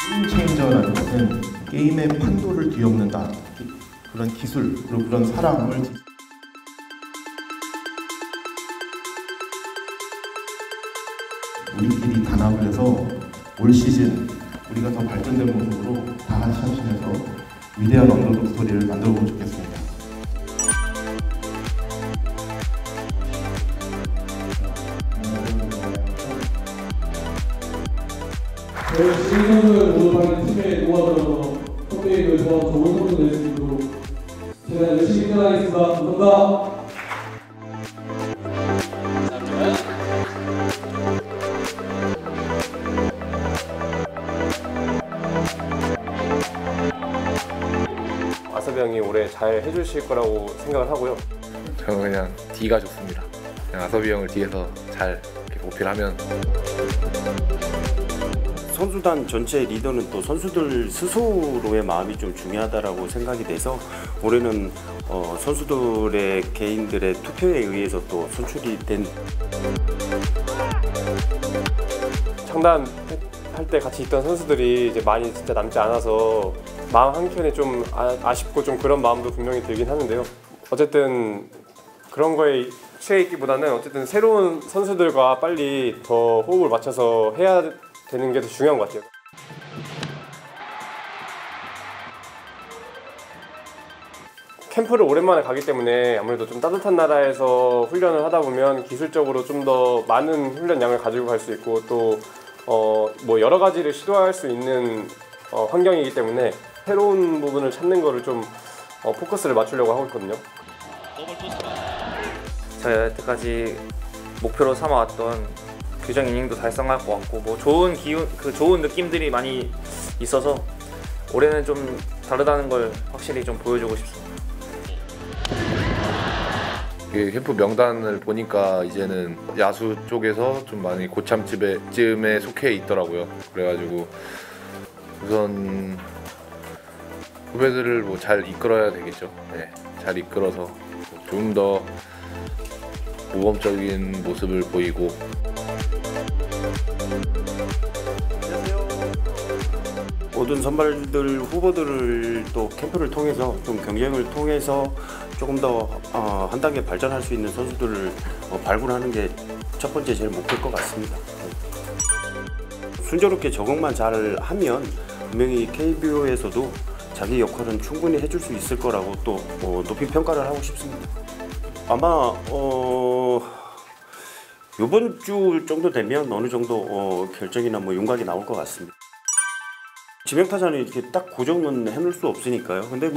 게임 체인저라는 것은 게임의 판도를 뒤엎는다. 그런 기술, 그리고 그런 사람을 우리끼리 단합을 해서 올 시즌 우리가 더 발전된 모습으로 다 같이 합심해서 위대한 언더독 스토리를 만들어보면 좋겠습니다. 저희 신선수를 모집하는 팀의 노하우로 컴퓨터를 더 좋은 선수 낼 수 있도록 제가 열심히 따라하겠습니다. 감사합니다. 아섭이 형이 올해 잘 해주실 거라고 생각을 하고요. 저는 그냥 D가 좋습니다. 그냥 아섭이 형을 뒤에서 잘 이렇게 보필하면. 선수단 전체의 리더는 또 선수들 스스로의 마음이 좀 중요하다라고 생각이 돼서 올해는 선수들의 개인들의 투표에 의해서 또 선출이 된 창단할 때 같이 있던 선수들이 이제 많이 진짜 남지 않아서 마음 한켠에 좀 아쉽고 좀 그런 마음도 분명히 들긴 하는데요. 어쨌든 그런 거에 취해 있기보다는 어쨌든 새로운 선수들과 빨리 더 호흡을 맞춰서 해야 되는 게 더 중요한 것 같아요. 캠프를 오랜만에 가기 때문에 아무래도 좀 따뜻한 나라에서 훈련을 하다 보면 기술적으로 좀 더 많은 훈련량을 가지고 갈 수 있고 또 뭐 여러 가지를 시도할 수 있는 환경이기 때문에 새로운 부분을 찾는 거를 좀 포커스를 맞추려고 하고 있거든요. 저희가 여태까지 목표로 삼아왔던 규정 이닝도 달성할 것 같고 뭐 좋은 기운, 좋은 느낌들이 많이 있어서 올해는 좀 다르다는 걸 확실히 좀 보여주고 싶습니다. 캠프 명단을 보니까 이제는 야수 쪽에서 좀 많이 고참쯤에 속해 있더라고요. 그래가지고 우선 후배들을 뭐 잘 이끌어야 되겠죠. 네, 잘 이끌어서 좀 더 모범적인 모습을 보이고. 모든 선발들 후보들을 또 캠프를 통해서 좀 경쟁을 통해서 조금 더 한 단계 발전할 수 있는 선수들을 발굴하는 게 첫 번째 제일 목표일 것 같습니다. 순조롭게 적응만 잘 하면 분명히 KBO에서도 자기 역할은 충분히 해줄 수 있을 거라고 또 높이 평가를 하고 싶습니다. 아마 이번 주 정도 되면 어느 정도 결정이나 뭐 윤곽이 나올 것 같습니다. 지명타자는 이렇게 딱 고정은 해놓을 수 없으니까요. 근데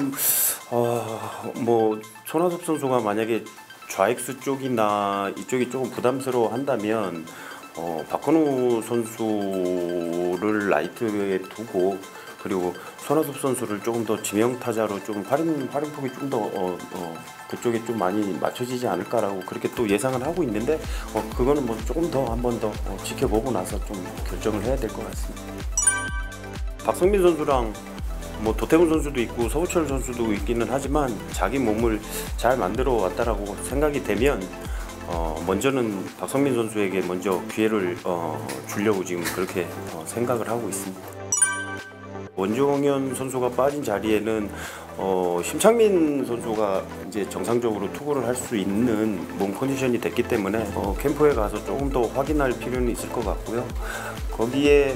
뭐 손아섭 선수가 만약에 좌익수 쪽이나 이쪽이 조금 부담스러워 한다면 박건우 선수를 라이트에 두고 그리고 손아섭 선수를 조금 더 지명타자로 좀 활용폭이 좀 더 그쪽에 좀 많이 맞춰지지 않을까라고 그렇게 또 예상을 하고 있는데 그거는 뭐 조금 더 한 번 더 지켜보고 나서 좀 결정을 해야 될 것 같습니다. 박성민 선수랑 뭐 도태훈 선수도 있고 서우철 선수도 있기는 하지만 자기 몸을 잘 만들어 왔다라고 생각이 되면 먼저는 박성민 선수에게 먼저 기회를 주려고 지금 그렇게 생각을 하고 있습니다. 원종현 선수가 빠진 자리에는 심창민 선수가 이제 정상적으로 투구를 할 수 있는 몸 컨디션이 됐기 때문에 캠프에 가서 조금 더 확인할 필요는 있을 것 같고요. 거기에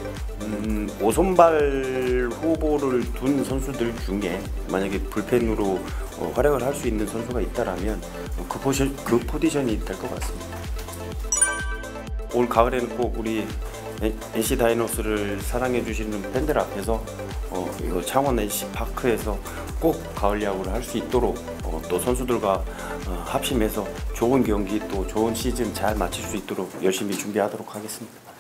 5선발 후보를 둔 선수들 중에 만약에 불펜으로 활약을 할 수 있는 선수가 있다라면 그 포지션이 될 것 같습니다. 올 가을에는 꼭 우리 NC 다이노스를 사랑해 주시는 팬들 앞에서 이거 창원 NC 파크에서 꼭 가을 야구를 할 수 있도록 또 선수들과 합심해서 좋은 경기 또 좋은 시즌 잘 마칠 수 있도록 열심히 준비하도록 하겠습니다.